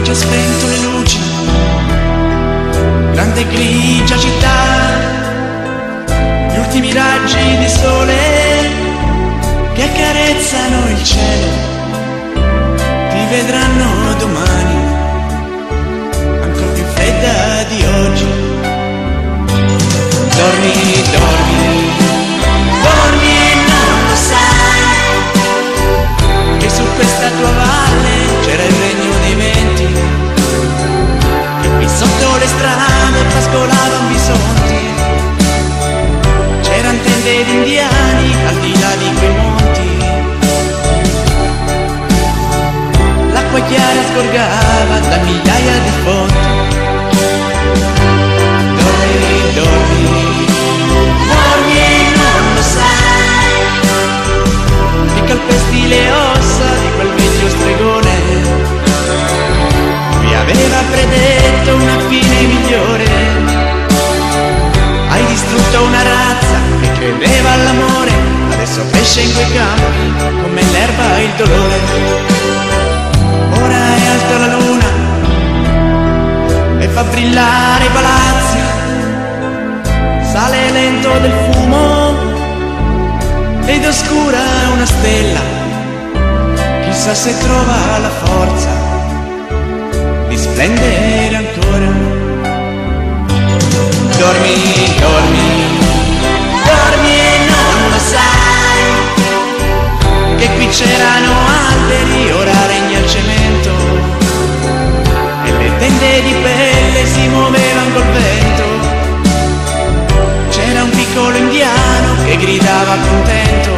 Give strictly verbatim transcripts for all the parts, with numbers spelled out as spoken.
che ha spento le luci, grande grigia città, gli ultimi raggi di sole che accarezzano il cielo, ti vedranno domani, ancora più fredda di oggi. Dormi, dormi, dormi e non lo sai, che su questa tua valle c'era il regno dei venti, che qui sotto le strade pascolavano bisonti, c'eran tende di indiani al di là di quei monti, l'acqua chiara sgorgava da migliaia di fonti. Dormi, dormi, dormi e non lo sai, che calpesti le ossa di quel vecchio stregone, lui aveva predetto una fine migliore. Hai distrutto una razza che credeva all'amore, adesso cresce in quei campi come l'erba e il dolore. Ora è alta la luna e fa brillare i palazzi, sale lento del fumo ed oscura una stella, chissà se trova la forza di splendere ancora. Dormi, dormi, dormi e non lo sai, che qui c'erano alberi, ora regna il cemento, e le tende di pelle si muovevano col vento. C'era un piccolo indiano che gridava contento,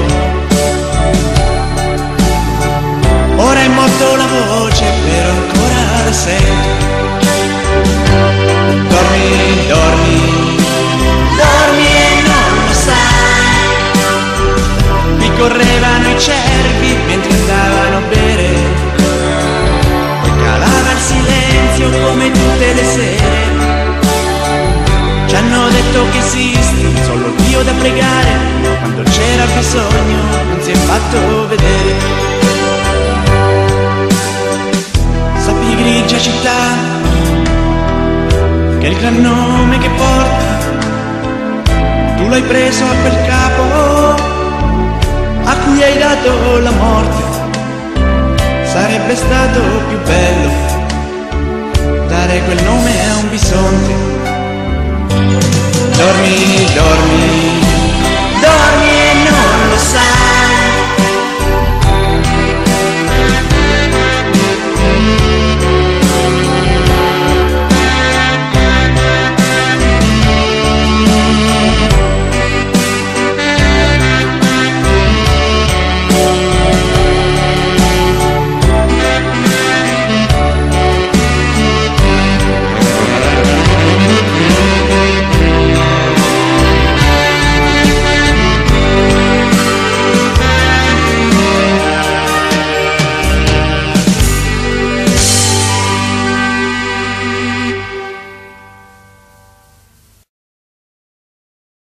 ora è morto la voce, però ancora la sento. Dormi, dormi, dormi e non lo sai, qui correvano i cervi mentre andavano a bere, poi calava il silenzio come tutte le sere. Ci hanno detto che esiste solo Dio da pregare, quando c'era bisogno non si è fatto vedere. Sappi grigia città, che il gran nome che porta tu l'hai preso a quel capo a cui hai dato la morte. Sarebbe stato più bello dare quel nome a un bisonte. Dormi, dormi,